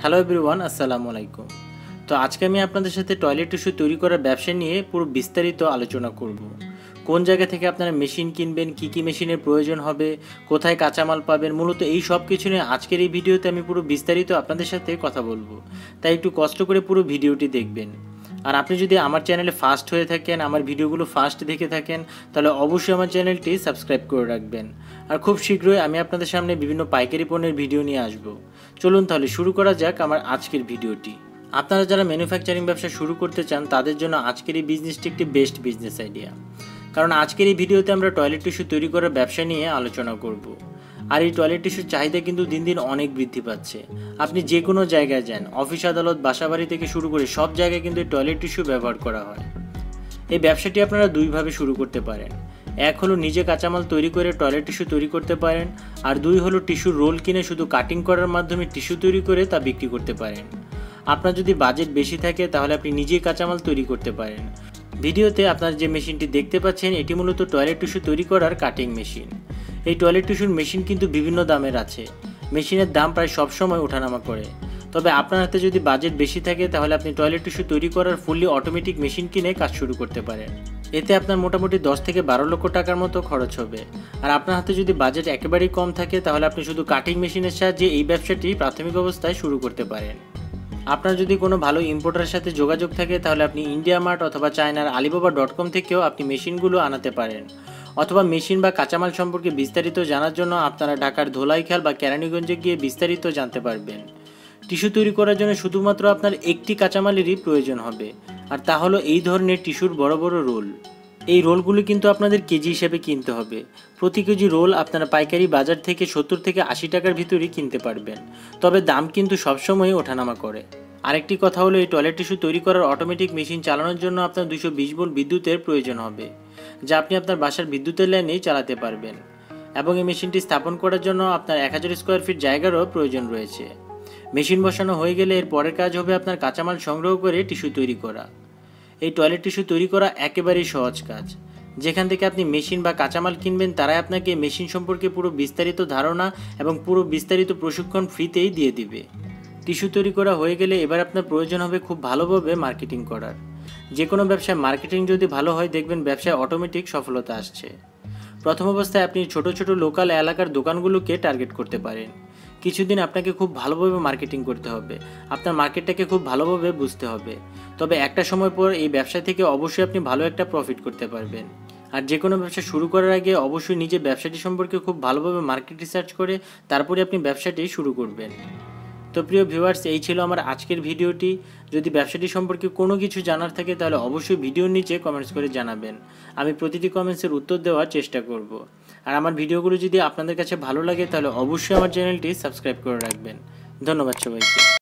Hello everyone, আসসালামু আলাইকুম। তো আজকে আমি আপনাদের সাথে টয়লেট টিস্যু তৈরি করার ব্যবসা নিয়ে পুরো বিস্তারিত আলোচনা করব। কোন জায়গা থেকে আপনারা মেশিন কিনবেন, কি মেশিনের প্রয়োজন হবে, কোথায় কাঁচামাল পাবেন, মূলত এই সব কিছু নিয়ে আজকের এই ভিডিওতে আমি পুরো বিস্তারিত আপনাদের সাথে কথা বলবো। তাই একটু কষ্ট করে পুরো ভিডিওটি দেখবেন। আর আপনি যদি আমার চ্যানেলে ফার্স্ট হয়ে থাকেন, আমার ভিডিওগুলো ফার্স্ট দেখে থাকেন, তাহলে অবশ্যই আমার চ্যানেলটি সাবস্ক্রাইব করে রাখবেন। আর খুব শীঘ্রই আমি আপনাদের সামনে বিভিন্ন পাইকারি পণ্যের ভিডিও নিয়ে আসব। চলুন তাহলে শুরু করা যাক আমার আজকের ভিডিওটি। আপনারা যারা ম্যানুফ্যাকচারিং ব্যবসা শুরু করতে চান তাদের জন্য আজকের এই বিজনেসটি একটি বেস্ট বিজনেস আইডিয়া। কারণ আজকের এই ভিডিওতে আমরা টয়লেট টিস্যু তৈরি করার ব্যবসা নিয়ে আলোচনা করব। আর এই টয়লেট টিস্যুর চাহিদা কিন্তু দিন দিন অনেক বৃদ্ধি পাচ্ছে। আপনি যে কোনো জায়গায় যান, অফিস আদালত, বাসাবাড়ি থেকে শুরু করে সব জায়গায় কিন্তু এই টয়লেট টিস্যু ব্যবহার করা হয়। এই ব্যবসাটি আপনারা দুইভাবে শুরু করতে পারেন। এক হলো নিজে কাঁচামাল তৈরি করে টয়লেট টিস্যু তৈরি করতে পারেন, আর দুই হলো টিস্যুর রোল কিনে শুধু কাটিং করার মাধ্যমে টিস্যু তৈরি করে তা বিক্রি করতে পারেন। আপনার যদি বাজেট বেশি থাকে তাহলে আপনি নিজেই কাঁচামাল তৈরি করতে পারেন। ভিডিওতে আপনার যে মেশিনটি দেখতে পাচ্ছেন এটি মূলত টয়লেট টিস্যু তৈরি করার কাটিং মেশিন। এই টয়লেট টিস্যুর মেশিন কিন্তু বিভিন্ন দামের আছে। মেশিনের দাম প্রায় সবসময় ওঠানামা করে। তবে আপনার হাতে যদি বাজেট বেশি থাকে তাহলে আপনি টয়লেট টিস্যু তৈরি করার ফুললি অটোমেটিক মেশিন কিনে কাজ শুরু করতে পারেন। এতে আপনার মোটামুটি 10 থেকে 12 লক্ষ টাকার মতো খরচ হবে। আর আপনার হাতে যদি বাজেট একেবারেই কম থাকে তাহলে আপনি শুধু কাটিং মেশিনের সাহায্যে এই ব্যবসাটি প্রাথমিক অবস্থায় শুরু করতে পারেন। আপনার যদি কোনো ভালো ইম্পোর্টারের সাথে যোগাযোগ থাকে তাহলে আপনি ইন্ডিয়া মার্ট অথবা চায়নার alibaba.com থেকেও আপনি মেশিনগুলো আনাতে পারেন। অথবা মেশিন বা কাঁচামাল সম্পর্কে বিস্তারিত জানার জন্য আপনারা ঢাকার ধোলাইখাল বা কেরানীগঞ্জে গিয়ে বিস্তারিত জানতে পারবেন। টিস্যু তৈরি করার জন্য শুধুমাত্র আপনার একটি কাঁচামালেরই প্রয়োজন হবে, আর তা হলো এই ধরনের টিস্যুর বড় বড় রোল। এই রোলগুলো কিন্তু আপনাদের কেজি হিসেবে কিনতে হবে। প্রতি কেজি রোল আপনারা পাইকারি বাজার থেকে 70 থেকে 80 টাকার ভিতরেই কিনতে পারবেন। তবে দাম কিন্তু সবসময় ওঠানামা করে। আরেকটি কথা হলো এই টয়লেট টিস্যু তৈরি করার অটোমেটিক মেশিন চালানোর জন্য আপনার 220 ভোল্ট বিদ্যুতের প্রয়োজন হবে, যা আপনি আপনার বাসার বিদ্যুতের লাইনেই চালাতে পারবেন। এবং এই মেশিনটি স্থাপন করার জন্য আপনার 1000 স্কোয়ার ফিট জায়গারও প্রয়োজন রয়েছে। মেশিন বসানো হয়ে গেলে এর পরের কাজ হবে আপনার কাঁচামাল সংগ্রহ করে টিস্যু তৈরি করা। এই টয়লেট টিস্যু তৈরি করা একেবারেই সহজ কাজ। যেখান থেকে আপনি মেশিন বা কাঁচামাল কিনবেন তারাই আপনাকে মেশিন সম্পর্কে পুরো বিস্তারিত ধারণা এবং পুরো বিস্তারিত প্রশিক্ষণ ফ্রিতেই দিয়ে দিবে। টিস্যু তৈরি করা হয়ে গেলে এবার আপনার প্রয়োজন হবে খুব ভালোভাবে মার্কেটিং করার। যে কোনো ব্যবসায় মার্কেটিং যদি ভালো হয় দেখবেন ব্যবসায় অটোমেটিক সফলতা আসছে। প্রথম অবস্থায় আপনি ছোট ছোট লোকাল এলাকার দোকানগুলোকে টার্গেট করতে পারেন। কিছুদিন আপনাকে খুব ভালোভাবে মার্কেটিং করতে হবে, আপনার মার্কেটটাকে খুব ভালোভাবে বুঝতে হবে। তবে একটা সময় পর এই ব্যবসা থেকে অবশ্যই আপনি ভালো একটা প্রফিট করতে পারবেন। আর যে কোনো ব্যবসা শুরু করার আগে অবশ্যই নিজের ব্যবসাটি সম্পর্কে খুব ভালোভাবে মার্কেট রিসার্চ করে তারপরে আপনি ব্যবসাটি শুরু করবেন। তো প্রিয় ভিউয়ার্স, এই ছিল আমার আজকের ভিডিওটি। যদি ব্যবসাটি সম্পর্কে কোনো কিছু জানার থাকে তাহলে অবশ্যই ভিডিওর নিচে কমেন্টস করে জানাবেন। আমি প্রতিটি কমেন্টসের উত্তর দেওয়ার চেষ্টা করব। আর আমার ভিডিওগুলো যদি আপনাদের কাছে ভালো লাগে তাহলে অবশ্যই আমার চ্যানেলটি সাবস্ক্রাইব করে রাখবেন। ধন্যবাদ সবাইকে।